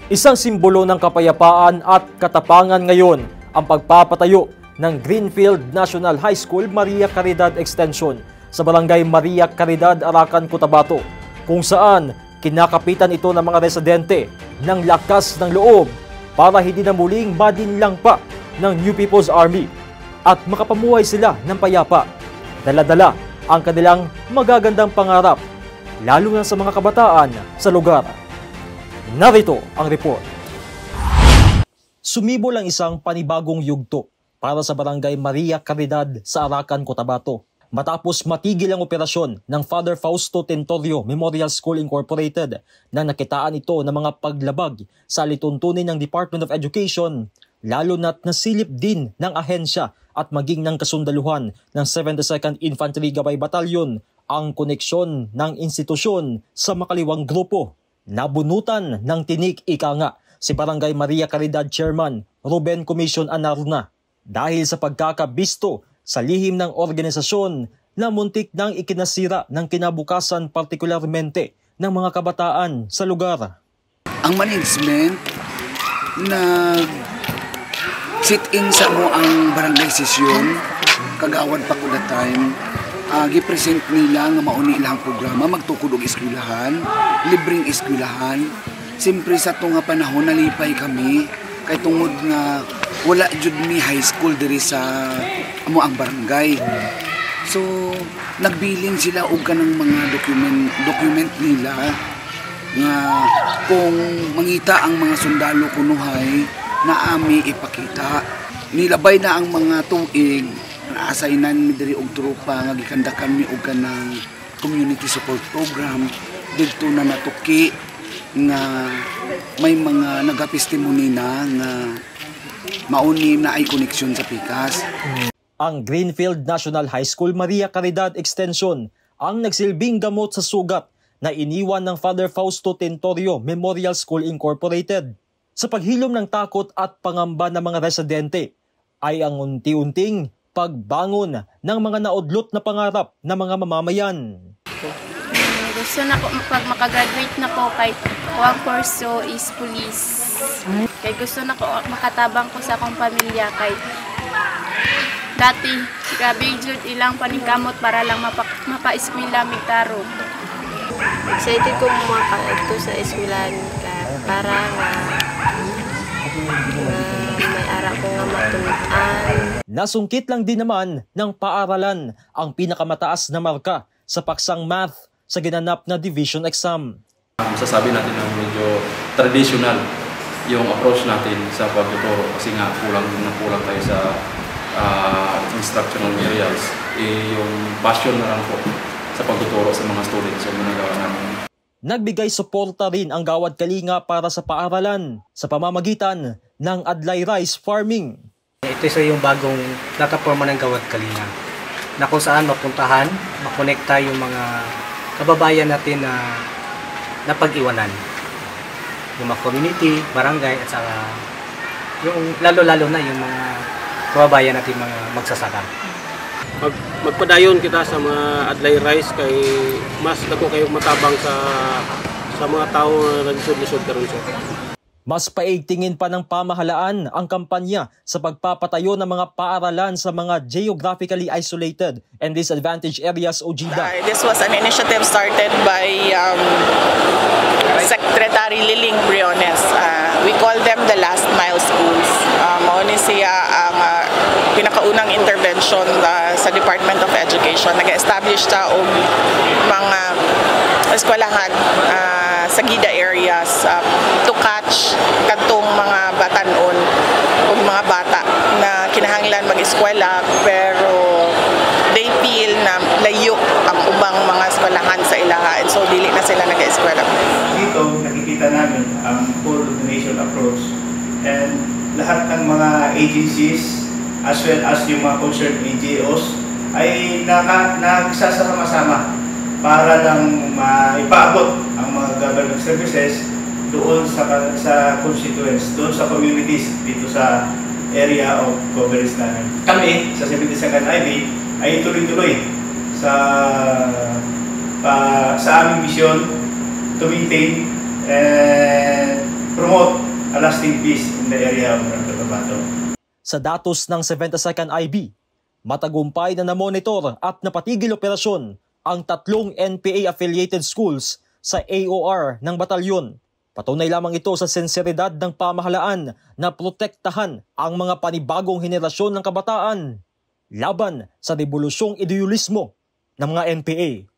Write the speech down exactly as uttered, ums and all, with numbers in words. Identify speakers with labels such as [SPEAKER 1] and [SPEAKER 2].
[SPEAKER 1] Isang simbolo ng kapayapaan at katapangan ngayon ang pagpapatayo ng Greenfield National High School Maria Caridad Extension sa Barangay Maria Caridad, Arakan, Cotabato, kung saan kinakapitan ito ng mga residente ng lakas ng loob para hindi na muling madinlang pa ng New People's Army at makapamuhay sila ng payapa. Dala-dala ang kanilang magagandang pangarap, lalo na sa mga kabataan sa lugar. Narito ang report. Sumibol ang isang panibagong yugto para sa Barangay Maria Caridad sa Arakan, Cotabato matapos matigil ang operasyon ng Father Fausto Tentorio Memorial School Incorporated na nakitaan ito ng mga paglabag sa alituntunin ng Department of Education, lalo na't nasilip din ng ahensya at maging ng kasundaluhan ng seventy-second Infantry Gabay Battalion ang koneksyon ng institusyon sa makaliwang grupo. Nabunutan ng tinik ika nga si Barangay Maria Caridad Chairman Ruben Commission Anarna dahil sa pagkakabisto sa lihim ng organisasyon na muntik nang ikinasira ng kinabukasan partikularmente ng mga kabataan sa lugar.
[SPEAKER 2] Ang management nag sit-in sa mo ang barangay session, kagawad pa ko that time. Uh, gipresent nila nga mauni ilang programa, magtukod og eskwelahan, libreng eskwelahan. Siyempre sa itong nga panahon nalipay kami kay tungod nga wala jud mi high school diri sa amo ang barangay. So nagbiling sila og kanang mga document document nila nga kung mangita ang mga sundalo kunuhay na ami ipakita. Nilabay na ang mga tuig na-assignan mi diri og tropa nga gikandakan mi og kanang community support program didto na natuki nga may mga nagatestimony na nga mauni na ay koneksyon sa Pikas.
[SPEAKER 1] Ang Greenfield National High School Maria Caridad Extension ang nagsilbing gamot sa sugat na iniwan ng Father Fausto Tentorio Memorial School Incorporated. Sa paghilom ng takot at pangamba ng mga residente ay ang unti-unting pagbangon ng mga naudlot na pangarap ng mga mamamayan.
[SPEAKER 3] Gusto na ko, pag makagraduate na ko, kahit ko ang kurso is police. Kaya gusto na ko makatabang ko sa akong pamilya, kahit dati, grabe jud ilang paningkamot para lang mapa, mapa-eskwela migtaro.
[SPEAKER 4] Excited ko maka-ito sa eskwelahan ka para nga may ara ko nga matunutan.
[SPEAKER 1] Nasungkit lang din naman ng paaralan ang pinakamataas na marka sa paksang math sa ginanap na division exam.
[SPEAKER 5] Sasabi natin na medyo traditional yung approach natin sa pagtuturo kasi nga kulang na kulang tayo sa uh, instructional materials. Eh, yung passion na lang po sa pagtuturo sa mga students yung ginagawa namin.
[SPEAKER 1] Nagbigay suporta rin ang Gawad Kalinga para sa paaralan sa pamamagitan ng Adlay Rice Farming.
[SPEAKER 6] Ito isa yung bagong plataforma ng Gawad Kalinga na kung saan mapuntahan, makonekta yung mga kababayan natin na napag-iwanan. Yung mga community, barangay, at saka yung lalo-lalo na yung mga kababayan natin mga magsasaka.
[SPEAKER 7] Mag, magpadayon kita sa mga Adlay Rice kay mas dako kayo matabang sa sa mga tao na naglisod-lisod karon so.
[SPEAKER 1] Mas paigtingin pa ng pamahalaan ang kampanya sa pagpapatayo ng mga paaralan sa mga geographically isolated and disadvantaged areas o G I D A.
[SPEAKER 8] Uh, this was an initiative started by um, Secretary Liling Briones. Uh, we call them the last mile schools. Uh, Mauni siya ang uh, pinakaunang intervention uh, sa Department of Education. Nag-establish ta og mga eskwelahan uh, sa gida areas uh, to catch kadtong mga batanon o mga bata na kinahanglan mag-eskwela pero they feel na layo ang ubang mga eskwelahan sa ilaha and so dili na sila nag-eskwela.
[SPEAKER 9] Dito nakikita namin ang coordination approach and lahat ng mga agencies as well as yung mga concerned N G Os ay naka, nagsasama-sama para lang maipaabot ang mga government services doon sa sa constituents, doon sa communities dito sa area of coverage namin. Kami sa seventy-second I B ay tuloy-tuloy sa uh, sa aming mission to maintain and promote a lasting peace in the area of Barangay Cotabato.
[SPEAKER 1] Sa datos ng seventy-second I B, matagumpay na namonitor at napatigil operasyon ang tatlong N P A-affiliated schools sa A O R ng batalyon. Patunay lamang ito sa sinseridad ng pamahalaan na protektahan ang mga panibagong henerasyon ng kabataan laban sa rebolusyong idealismo ng mga N P A.